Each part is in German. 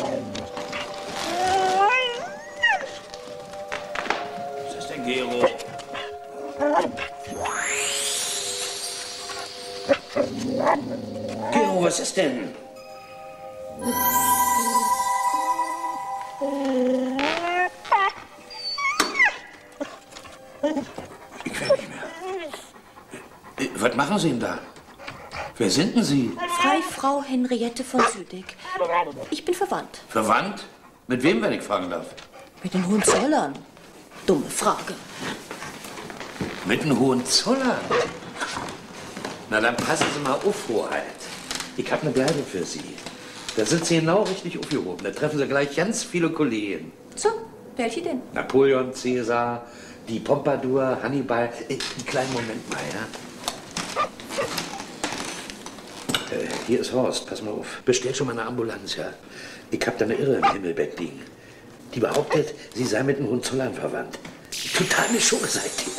Was ist denn, Gero? Gero, was ist denn? Ich will nicht mehr. Was machen Sie denn da? Wer sind denn Sie? Freifrau Henriette von Südeck. Ich bin verwandt. Verwandt? Mit wem, wenn ich fragen darf? Mit den Hohenzollern. Dumme Frage. Mit den Hohenzollern? Na, dann passen Sie mal auf, Hoheit. Ich habe eine Bleibe für Sie. Da sind Sie genau richtig aufgehoben. Da treffen Sie gleich ganz viele Kollegen. So, welche denn? Napoleon, Cäsar, die Pompadour, Hannibal. Einen kleinen Moment mal, ja? Hier ist Horst, pass mal auf. Bestell schon mal eine Ambulanz, ja? Ich hab da eine Irre im Himmelbett liegen. Die behauptet, sie sei mit den Hohenzollern verwandt. Total eine Schurke seid ihr.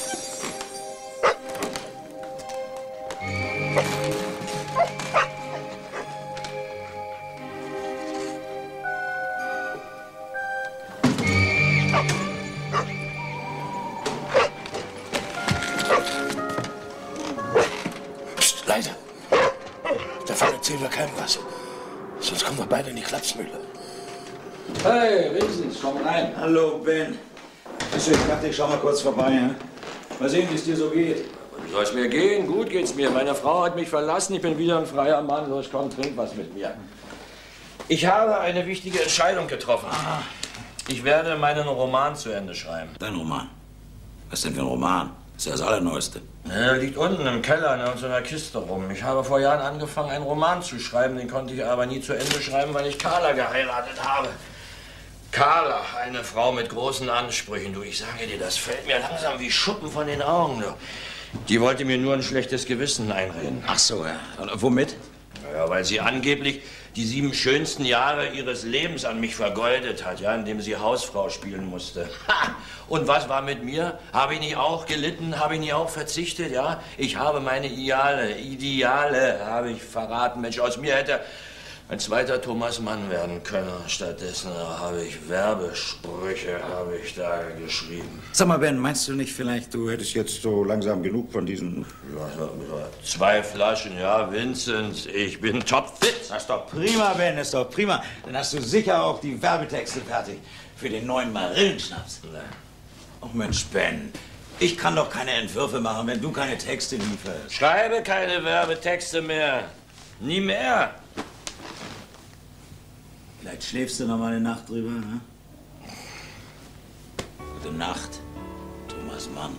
Psst, leise. Davon erzählen wir keinem was. Sonst kommen wir beide in die Klapsmühle. Hey, Riesens, komm rein. Hallo, Ben. Ich dachte, ich schau mal kurz vorbei. Ja? Mal sehen, wie es dir so geht. Wie soll es mir gehen? Gut geht's mir. Meine Frau hat mich verlassen. Ich bin wieder ein freier Mann. Los, komm, trink was mit mir. Ich habe eine wichtige Entscheidung getroffen. Ich werde meinen Roman zu Ende schreiben. Dein Roman? Was denn für ein Roman? Das ist ja das Allerneueste. Er liegt unten im Keller in so einer Kiste rum. Ich habe vor Jahren angefangen, einen Roman zu schreiben. Den konnte ich aber nie zu Ende schreiben, weil ich Carla geheiratet habe. Carla, eine Frau mit großen Ansprüchen. Du, ich sage dir, das fällt mir langsam wie Schuppen von den Augen. Du. Die wollte mir nur ein schlechtes Gewissen einreden. Ach so, ja. Und womit? Ja, weil sie angeblich die 7 schönsten Jahre ihres Lebens an mich vergeudet hat, ja, indem sie Hausfrau spielen musste. Ha! Und was war mit mir? Habe ich nicht auch gelitten? Habe ich nicht auch verzichtet? Ja, ich habe meine Ideale habe ich verraten. Mensch, aus mir hätte ein zweiter Thomas Mann werden können. Stattdessen habe ich Werbesprüche habe ich da geschrieben. Sag mal, Ben, meinst du nicht vielleicht, du hättest jetzt so langsam genug von diesen... Ja, 2 Flaschen, ja, Vincent, ich bin topfit. Das ist doch prima, Ben, das ist doch prima. Dann hast du sicher auch die Werbetexte fertig für den neuen Marillenschnaps. Nein. Oh Mensch, Ben, ich kann doch keine Entwürfe machen, wenn du keine Texte lieferst. Schreibe keine Werbetexte mehr. Nie mehr. Vielleicht schläfst du noch mal eine Nacht drüber, ne? Gute Nacht, Thomas Mann.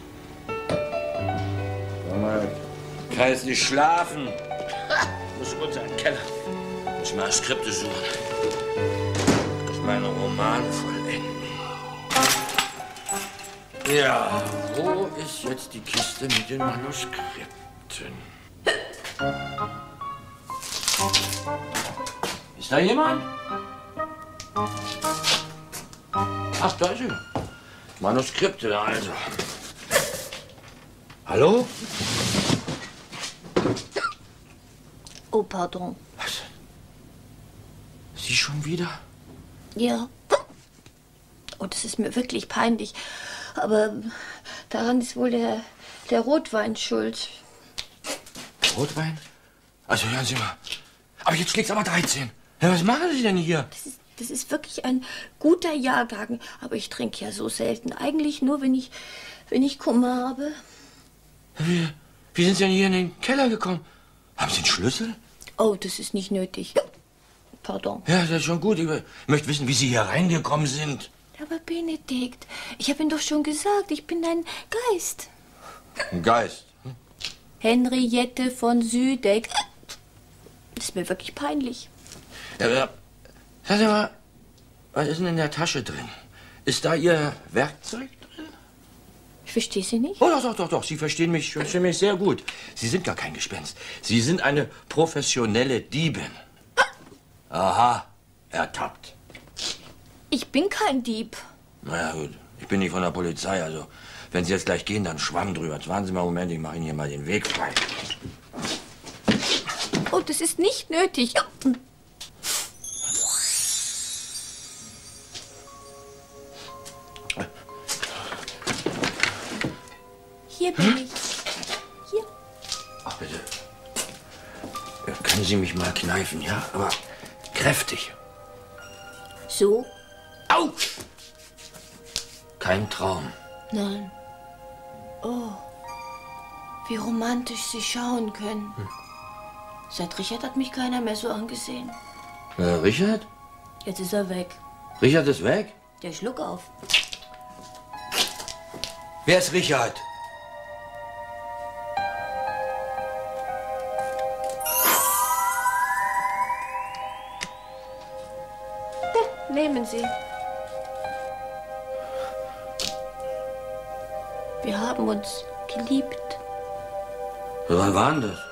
Kann jetzt nicht schlafen. Muss runter in den Keller. Muss mal Skripte suchen. Muss meine Romane vollenden. Ja, wo ist jetzt die Kiste mit den Manuskripten? Ist da jemand? Ach, da ist sie. Manuskripte, also. Hallo? Oh, pardon. Was? Sie schon wieder? Ja. Oh, das ist mir wirklich peinlich. Aber daran ist wohl der Rotwein schuld. Rotwein? Also, hören Sie mal. Aber jetzt schlägt's aber 13. Ja, was machen Sie denn hier? Das ist wirklich ein guter Jahrgang. Aber ich trinke ja so selten. Eigentlich nur, wenn ich Kummer habe. Wie sind Sie denn hier in den Keller gekommen? Haben Sie einen Schlüssel? Oh, das ist nicht nötig. Pardon. Ja, das ist schon gut. Ich möchte wissen, wie Sie hier reingekommen sind. Aber Benedikt, ich habe Ihnen doch schon gesagt, ich bin ein Geist. Ein Geist? Henriette von Südeck. Das ist mir wirklich peinlich. Ja, sagen Sie mal, was ist denn in der Tasche drin? Ist da Ihr Werkzeug drin? Ich verstehe Sie nicht. Oh, doch. Sie verstehen mich sehr gut. Sie sind gar kein Gespenst. Sie sind eine professionelle Diebin. Aha, ertappt. Ich bin kein Dieb. Na ja, gut. Ich bin nicht von der Polizei, also wenn Sie jetzt gleich gehen, dann Schwamm drüber. Jetzt warten Sie mal einen Moment, ich mache Ihnen hier mal den Weg frei. Oh, das ist nicht nötig. Sie mich mal kneifen, ja? Aber kräftig. So? Au! Kein Traum. Nein. Oh, wie romantisch Sie schauen können. Seit Richard hat mich keiner mehr so angesehen. Richard? Jetzt ist er weg. Richard ist weg? Der Schluck auf. Wer ist Richard? Nehmen Sie. Wir haben uns geliebt. Wann war denn das?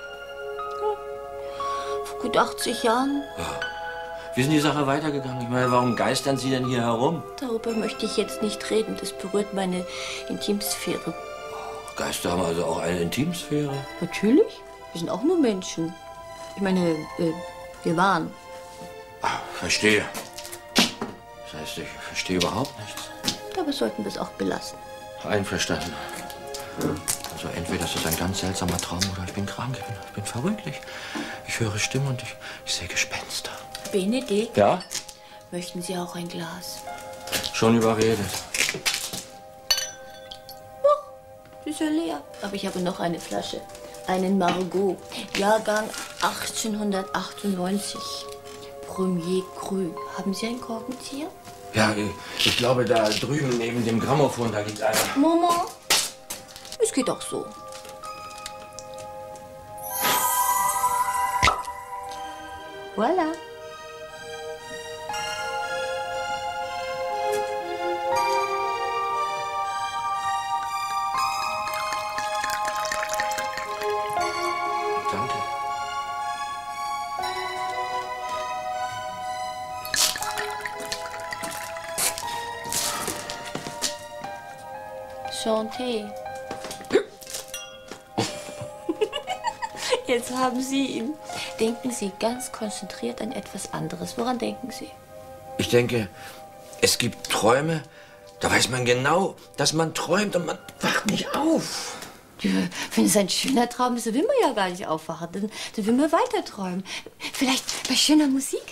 Vor gut 80 Jahren. Wie ist denn die Sache weitergegangen? Ich meine, warum geistern Sie denn hier herum? Darüber möchte ich jetzt nicht reden. Das berührt meine Intimsphäre. Geister haben also auch eine Intimsphäre? Natürlich. Wir sind auch nur Menschen. Ich meine, wir waren. Verstehe. Das heißt, ich verstehe überhaupt nichts. Dabei sollten wir es auch belassen. Einverstanden. Also entweder ist das ein ganz seltsamer Traum oder ich bin krank, ich bin verrückt. Ich höre Stimmen und ich sehe Gespenster. Benedikt? Ja? Möchten Sie auch ein Glas? Schon überredet. Sie ist ja leer. Aber ich habe noch eine Flasche. Einen Margot. Jahrgang 1898. Premier Cru. Haben Sie ein Korkenzieher? Ja, ich glaube, da drüben neben dem Grammophon, da liegt einer. Mama, es geht auch so. Voilà. Danke. Chanté. Jetzt haben Sie ihn. Denken Sie ganz konzentriert an etwas anderes. Woran denken Sie? Ich denke, es gibt Träume, da weiß man genau, dass man träumt und man wacht nicht auf. Ja, wenn es ein schöner Traum ist, dann will man ja gar nicht aufwachen. Dann will man weiter träumen. Vielleicht bei schöner Musik.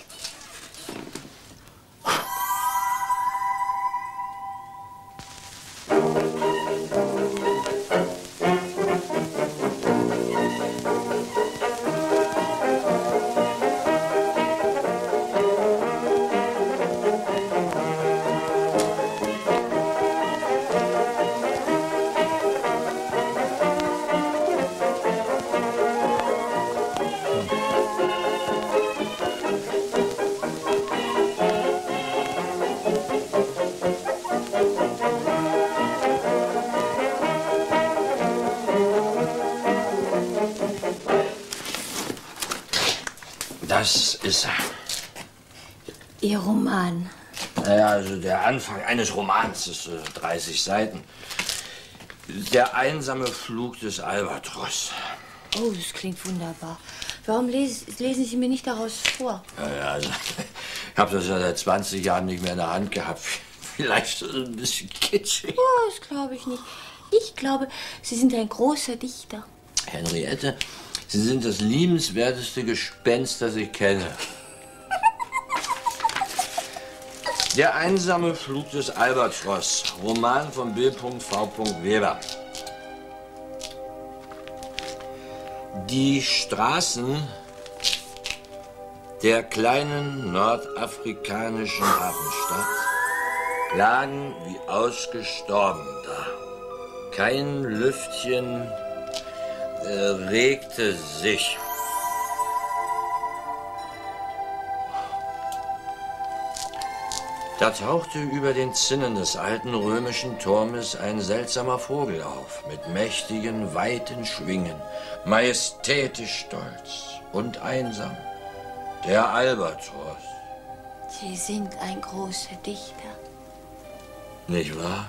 Das ist er. Ihr Roman. Naja, also der Anfang eines Romans ist 30 Seiten. Der einsame Flug des Albatros. Oh, das klingt wunderbar. Warum lesen Sie mir nicht daraus vor? Ja, also, ich habe das ja seit 20 Jahren nicht mehr in der Hand gehabt. Vielleicht ein bisschen kitschig. Oh, das glaube ich nicht. Ich glaube, Sie sind ein großer Dichter. Henriette, Sie sind das liebenswerteste Gespenst, das ich kenne. Der einsame Flug des Albatros. Roman von B. V. Weber. Die Straßen der kleinen nordafrikanischen Hafenstadt lagen wie ausgestorben da. Kein Lüftchen regte sich. Da tauchte über den Zinnen des alten römischen Turmes ein seltsamer Vogel auf, mit mächtigen, weiten Schwingen, majestätisch stolz und einsam. Der Albatros. Sie sind ein großer Dichter. Nicht wahr?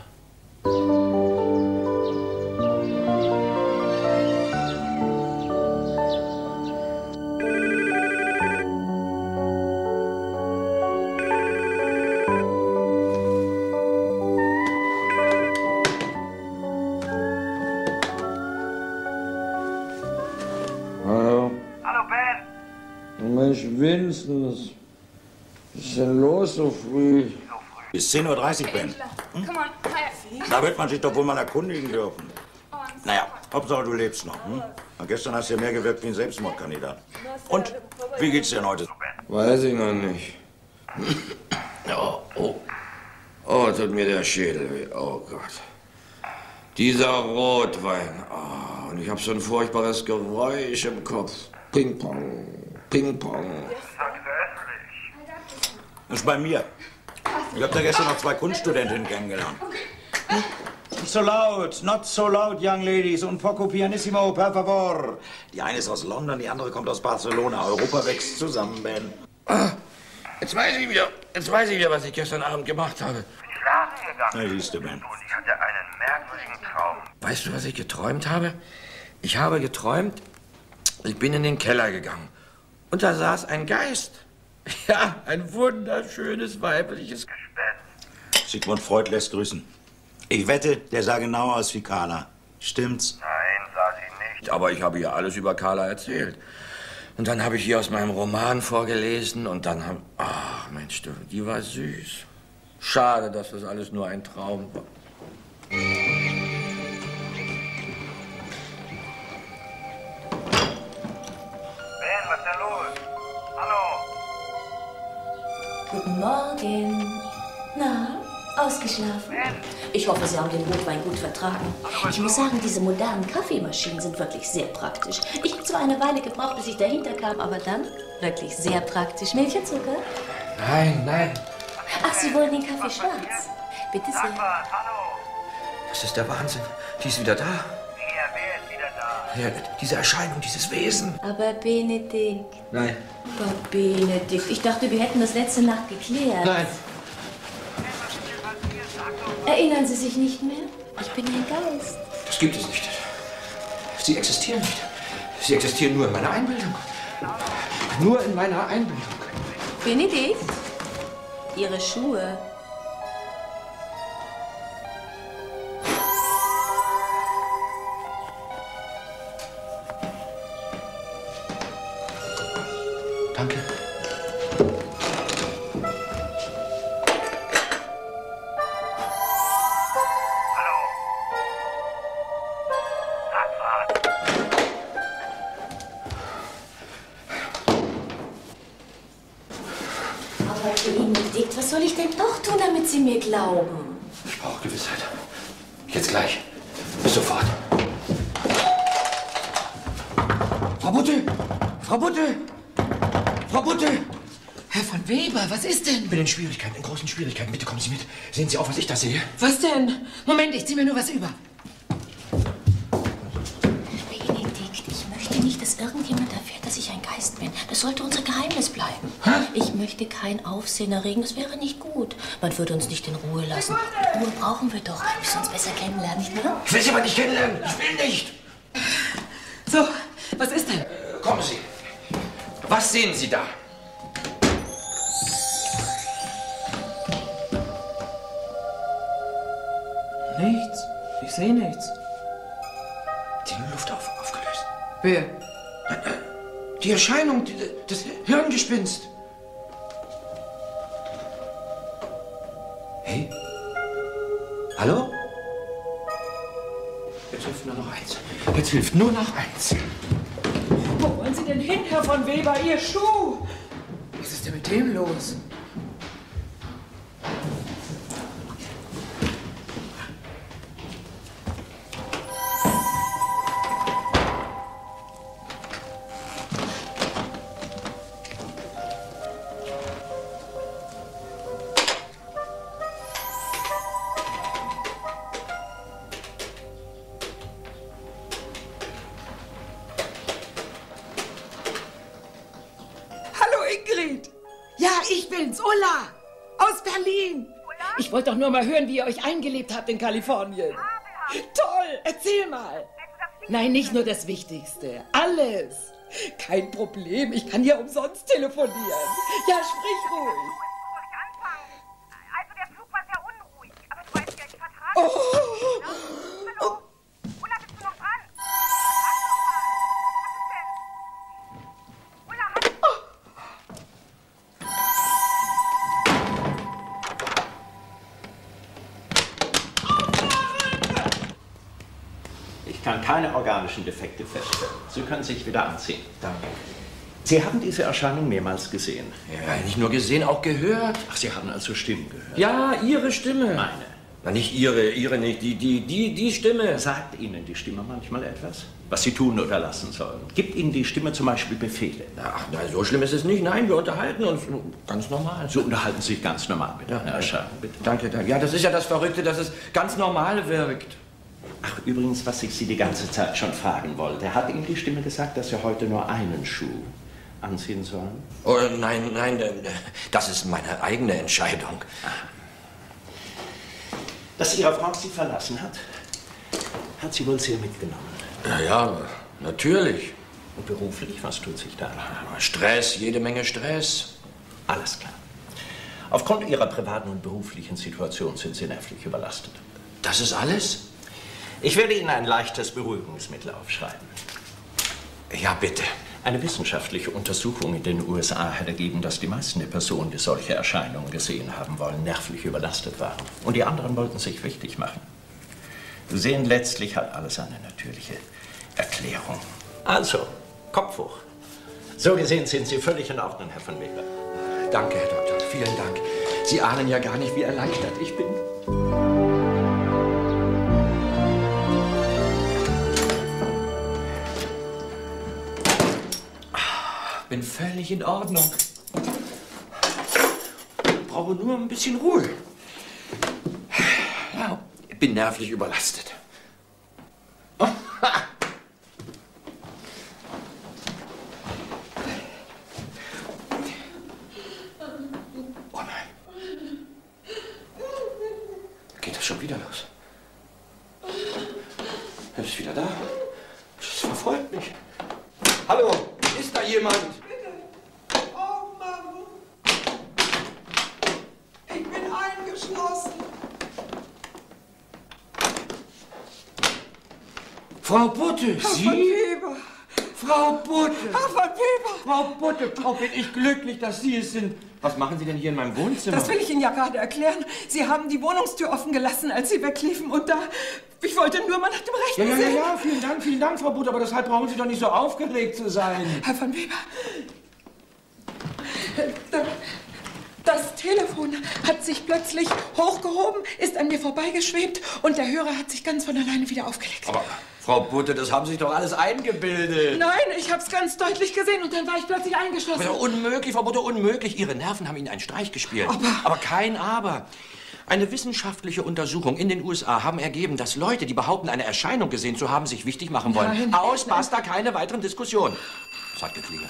Hallo, Ben. Was ist denn los so früh? Bis 10:30 Uhr, Ben. Da wird man sich doch wohl mal erkundigen dürfen. Naja, Hauptsache du lebst noch. Hm? Gestern hast du ja mehr gewirkt wie ein Selbstmordkandidat. Und, wie geht's dir denn heute so, Ben? Weiß ich noch nicht. Oh, tut mir der Schädel weh. Oh Gott. Dieser Rotwein. Oh, und ich habe so ein furchtbares Geräusch im Kopf. Ping-Pong, Ping-Pong. Das ist bei mir. Ich habe da gestern noch 2 Kunststudentinnen kennengelernt. Nicht so laut, not so loud, young ladies. Un poco pianissimo, per favor. Die eine ist aus London, die andere kommt aus Barcelona. Europa wächst zusammen, Ben. Jetzt weiß ich wieder, was ich gestern Abend gemacht habe. Ich schlafe hier gar Na, nicht. siehst du, Ben. Und ich hatte einen merkwürdigen Traum. Weißt du, was ich geträumt habe? Ich habe geträumt, ich bin in den Keller gegangen. Und da saß ein Geist. Ja, ein wunderschönes weibliches Gespenst. Sigmund Freud lässt grüßen. Ich wette, der sah genau aus wie Carla. Stimmt's? Nein, sah sie nicht. Aber ich habe ihr alles über Carla erzählt. Und dann habe ich ihr aus meinem Roman vorgelesen und dann haben... Ach, Mensch, die war süß. Schade, dass das alles nur ein Traum war. Ben, was ist denn los? Hallo? Guten Morgen. Na, ausgeschlafen? Ich hoffe, Sie haben den Rotwein gut vertragen. Ich muss sagen, diese modernen Kaffeemaschinen sind wirklich sehr praktisch. Ich habe zwar eine Weile gebraucht, bis ich dahinter kam, aber dann wirklich sehr praktisch. Milch und Zucker? Nein. Ach, Sie wollen den Kaffee schwarz? Bitte sehr. Hallo? Das ist der Wahnsinn. Die ist wieder da. Wer ist wieder da? Ja, diese Erscheinung, dieses Wesen. Aber Benedikt. Nein. Aber Benedikt, ich dachte, wir hätten das letzte Nacht geklärt. Nein. Erinnern Sie sich nicht mehr? Ich bin ein Geist. Das gibt es nicht. Sie existieren nicht. Sie existieren nur in meiner Einbildung. Nur in meiner Einbildung. Benedikt? Ihre Schuhe. Danke. Aber Benedikt, was soll ich denn doch tun, damit Sie mir glauben? Ich brauche Gewissheit. Jetzt gleich. Bis sofort. Frau Butte! Frau Butte! Frau Butte! Herr von Weber, was ist denn? Ich bin in Schwierigkeiten, in großen Schwierigkeiten. Bitte kommen Sie mit. Sehen Sie auf, was ich da sehe. Was denn? Moment, ich zieh mir nur was über. Benedikt, ich möchte nicht, dass irgendjemand erfährt, dass ich ein Geist bin. Das sollte unser Geheimnis bleiben. Ich möchte kein Aufsehen erregen, das wäre nicht gut. Man würde uns nicht in Ruhe lassen. Ruhe brauchen wir doch, bis wir uns besser kennenlernen, nicht wahr? Ich will Sie aber nicht kennenlernen. Ich will nicht. So, was ist denn? Kommen Sie. Was sehen Sie da? Nichts. Ich sehe nichts. Die Luft aufgelöst. Wer? Die Erscheinung, das Hirngespinst. Hey? Hallo? Jetzt hilft nur noch eins. Jetzt hilft nur noch eins. Wo wollen Sie denn hin, Herr von Weber? Ihr Schuh! Was ist denn mit dem los? Ja, ich bin's, Ulla. Aus Berlin. Ich wollte doch nur mal hören, wie ihr euch eingelebt habt in Kalifornien. Toll, erzähl mal. Nein, nicht nur das Wichtigste. Alles. Kein Problem, ich kann ja umsonst telefonieren. Ja, sprich ruhig. Also der Flug war sehr unruhig, aber du weißt ja, ich vertrage. Oh. Hallo? Ulla, bist du noch dran? Was ist denn? Ulla, keine organischen Defekte feststellen. Sie können sich wieder anziehen. Danke. Sie haben diese Erscheinung mehrmals gesehen. Ja, nicht nur gesehen, auch gehört. Ach, Sie haben also Stimmen gehört? Ja, Ihre Stimme. Meine. Na, nicht Ihre nicht, die Stimme. Sagt Ihnen die Stimme manchmal etwas, was Sie tun oder lassen sollen? Gibt Ihnen die Stimme zum Beispiel Befehle? Ach, nein, so schlimm ist es nicht. Nein, wir unterhalten uns ganz normal. So unterhalten Sie sich ganz normal mit einer Erscheinung, bitte. Danke, danke. Ja, das ist ja das Verrückte, dass es ganz normal wirkt. Ach, übrigens, was ich Sie die ganze Zeit schon fragen wollte. Hat Ihnen die Stimme gesagt, dass Sie heute nur einen Schuh anziehen sollen? Oh, nein, das ist meine eigene Entscheidung. Dass Ihre Frau Sie verlassen hat, hat sie wohl sehr mitgenommen. Ja, natürlich. Und beruflich, was tut sich da? Stress, jede Menge Stress. Alles klar. Aufgrund Ihrer privaten und beruflichen Situation sind Sie nervlich überlastet. Das ist alles? Ich werde Ihnen ein leichtes Beruhigungsmittel aufschreiben. Ja, bitte. Eine wissenschaftliche Untersuchung in den USA hat ergeben, dass die meisten der Personen, die solche Erscheinungen gesehen haben wollen, nervlich überlastet waren. Und die anderen wollten sich wichtig machen. Sie sehen, letztlich hat alles eine natürliche Erklärung. Also, Kopf hoch. So gesehen sind Sie völlig in Ordnung, Herr von Weber. Danke, Herr Doktor. Vielen Dank. Sie ahnen ja gar nicht, wie erleichtert ich bin. Bin völlig in Ordnung. Brauche nur ein bisschen Ruhe. Ja, bin nervlich überlastet. Oh, oh nein. Geht das schon wieder los? Er ist wieder da. Es verfolgt mich. Hallo, ist da jemand? Bitte. Oh Mann. Ich bin eingeschlossen. Frau Butte, Herr Sie? von Weber. Frau Butte. Herr von Weber. Frau Butte, Frau, bin ich glücklich, dass Sie es sind. Was machen Sie denn hier in meinem Wohnzimmer? Das will ich Ihnen ja gerade erklären. Sie haben die Wohnungstür offen gelassen, als Sie wegliefen. Und da... Ich wollte nur mal nach dem Rechten sehen. Ja, vielen Dank, Frau Butte. Aber deshalb brauchen Sie doch nicht so aufgeregt zu sein. Herr von Weber. Das Telefon hat sich plötzlich hochgehoben, ist an mir vorbeigeschwebt und der Hörer hat sich ganz von alleine wieder aufgelegt. Aber, Frau Butte, das haben Sie sich doch alles eingebildet. Nein, ich habe es ganz deutlich gesehen und dann war ich plötzlich eingeschlossen. Aber unmöglich, Frau Butte, unmöglich. Ihre Nerven haben Ihnen einen Streich gespielt. Aber kein Aber. Eine wissenschaftliche Untersuchung in den USA haben ergeben, dass Leute, die behaupten, eine Erscheinung gesehen zu haben, sich wichtig machen wollen. Nein. Aus, basta, keine weiteren Diskussionen. Es hat geklingelt.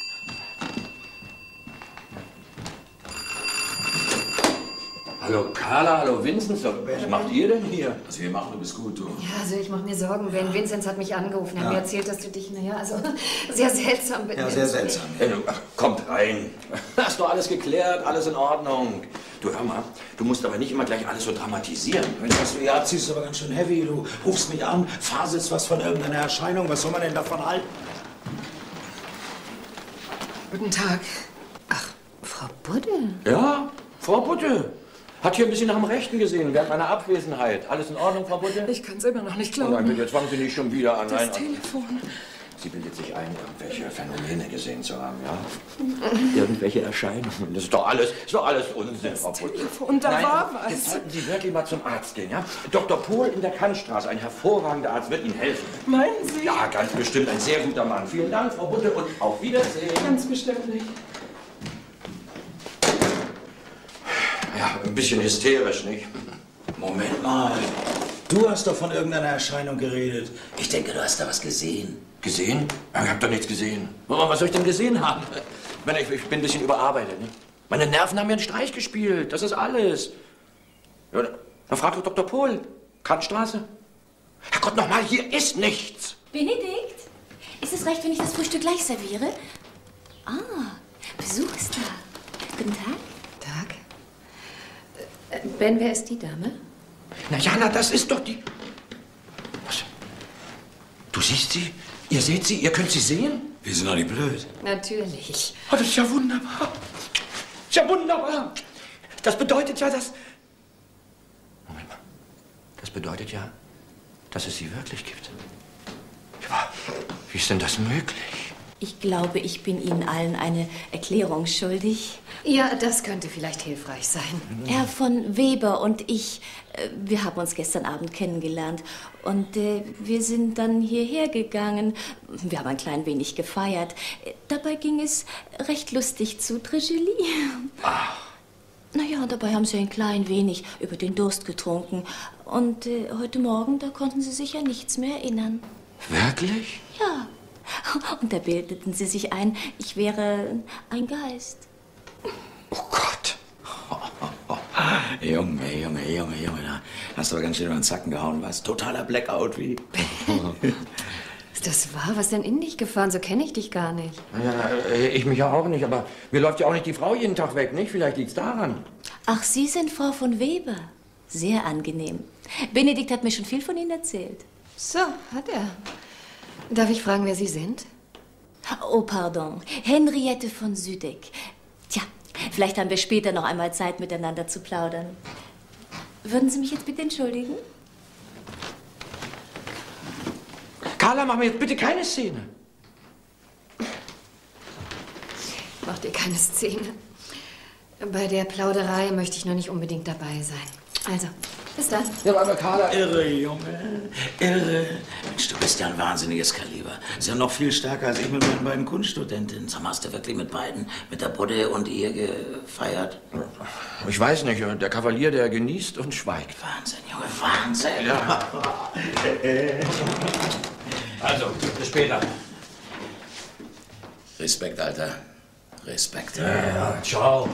Hallo Carla, hallo Vincent, was macht ihr denn hier? Was wir machen, du bist gut, du. Ja, also ich mache mir Sorgen, Ben. Vinzenz hat mich angerufen. Er hat mir erzählt, dass du dich, naja, also sehr seltsam benimmst. Ja, sehr seltsam. Ach, kommt rein. Hast du alles geklärt, alles in Ordnung. Du, hör mal, du musst aber nicht immer gleich alles so dramatisieren. Wenn du was du hier abziehst, ist aber ganz schön heavy. Du rufst mich an, faselst was von irgendeiner Erscheinung. Was soll man denn davon halten? Guten Tag. Ach, Frau Budde. Ja, Frau Butte. Hat hier ein bisschen nach dem Rechten gesehen, während meiner Abwesenheit. Alles in Ordnung, Frau Butte? Ich kann es immer noch nicht Oh glauben. nein, bitte, jetzt fangen Sie nicht schon wieder an. Das Nein, Telefon. Sie bildet sich ein, irgendwelche Phänomene gesehen zu haben, ja? Irgendwelche Erscheinungen. Das ist doch alles Unsinn, Frau Butte. Und da Nein, war was. Jetzt sollten Sie wirklich mal zum Arzt gehen, ja? Dr. Pohl in der Kantstraße, ein hervorragender Arzt, wird Ihnen helfen. Meinen Sie? Ja, ganz bestimmt, ein sehr guter Mann. Vielen Dank, Frau Butte, und auf Wiedersehen. Ganz bestimmt nicht. Ja, ein bisschen hysterisch, nicht? Moment mal. Du hast doch von irgendeiner Erscheinung geredet. Ich denke, du hast da was gesehen. Gesehen? Ja, ich hab doch nichts gesehen. Was soll ich denn gesehen haben? Ich bin ein bisschen überarbeitet, ne? Meine Nerven haben mir einen Streich gespielt. Das ist alles. Ja, dann frag doch Dr. Pohl. Kantstraße. Herrgott, nochmal, hier ist nichts. Benedikt, ist es recht, wenn ich das Frühstück gleich serviere? Ah, Besuch ist da. Guten Tag. Tag. Ben, wer ist die Dame? Na, Jana, das ist doch die... Was? Du siehst sie? Ihr seht sie? Ihr könnt sie sehen? Wir sind doch nicht blöd. Natürlich. Oh, das ist ja wunderbar. Das ist ja wunderbar. Das bedeutet ja, dass... Moment mal. Das bedeutet ja, dass es sie wirklich gibt. Wie ist denn das möglich? Ich glaube, ich bin Ihnen allen eine Erklärung schuldig. Ja, das könnte vielleicht hilfreich sein. Herr von Weber und ich, wir haben uns gestern Abend kennengelernt. Und wir sind dann hierher gegangen. Wir haben ein klein wenig gefeiert. Dabei ging es recht lustig zu, Très joli. Ach. Naja, und dabei haben Sie ein klein wenig über den Durst getrunken. Und heute Morgen, da konnten Sie sich an nichts mehr erinnern. Wirklich? Ja. Und da bildeten Sie sich ein, ich wäre ein Geist. Oh Gott. Junge, da hast du aber ganz schön über den Zacken gehauen, was? Totaler Blackout, wie? Ist das wahr? Was denn in dich gefahren? So kenne ich dich gar nicht. Ja, ich mich ja auch nicht, aber mir läuft ja auch nicht die Frau jeden Tag weg, nicht? Vielleicht liegt's daran. Ach, Sie sind Frau von Weber. Sehr angenehm. Benedikt hat mir schon viel von Ihnen erzählt. So, hat er. Darf ich fragen, wer Sie sind? Oh, pardon. Henriette von Südeck. Tja, vielleicht haben wir später noch einmal Zeit, miteinander zu plaudern. Würden Sie mich jetzt bitte entschuldigen? Carla, mach mir jetzt bitte keine Szene. Mach dir keine Szene. Bei der Plauderei möchte ich nur nicht unbedingt dabei sein. Also, bis dann. Ja, aber Carla... Irre, Junge, irre. Mensch, du bist ja ein wahnsinniges Kaliber. Ist ja noch viel stärker als ich mit meinen beiden Kunststudentinnen. Sag mal, hast du wirklich mit beiden, mit der Budde und ihr gefeiert? Ich weiß nicht, der Kavalier, der genießt und schweigt. Wahnsinn, Junge, Wahnsinn. Ja. Also, bis später. Respekt, Alter. Respekt. Ja, ciao.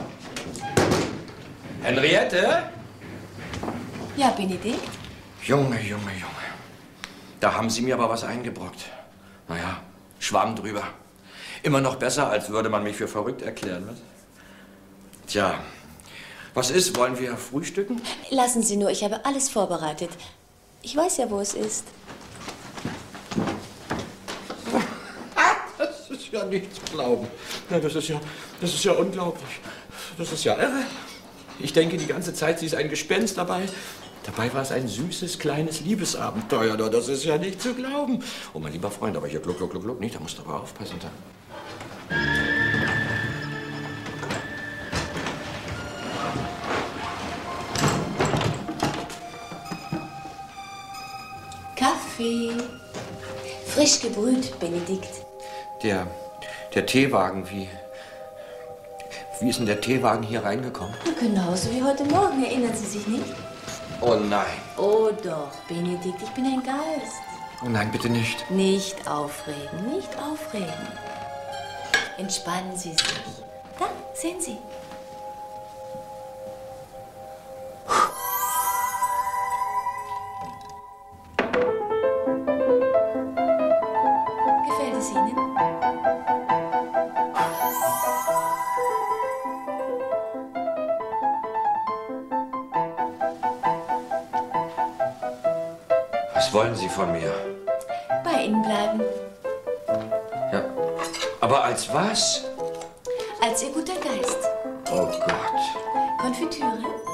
Henriette? Ja, Benedikt? Junge. Da haben Sie mir aber was eingebrockt. Naja, Schwamm drüber. Immer noch besser, als würde man mich für verrückt erklären. Was? Tja, was ist? Wollen wir frühstücken? Lassen Sie nur, ich habe alles vorbereitet. Ich weiß ja, wo es ist. Das ist ja nicht zu glauben. Ja, das ist ja unglaublich. Das ist ja irre. Ich denke die ganze Zeit, sie ist ein Gespenst dabei. Dabei war es ein süßes, kleines Liebesabenteuer. Das ist ja nicht zu glauben. Oh, mein lieber Freund, aber hier gluck, nicht. Da musst du aber aufpassen. Da. Kaffee. Frisch gebrüht, Benedikt. Der Teewagen, wie ist denn der Teewagen hier reingekommen? Genauso wie heute Morgen, erinnern Sie sich nicht? Oh nein. Oh doch, Benedikt, ich bin ein Geist. Oh nein, bitte nicht. Nicht aufregen, nicht aufregen. Entspannen Sie sich. Da, sehen Sie. Gefällt es Ihnen? Was wollen Sie von mir? Bei Ihnen bleiben. Ja, aber als was? Als Ihr guter Geist. Oh Gott. Konfitüre?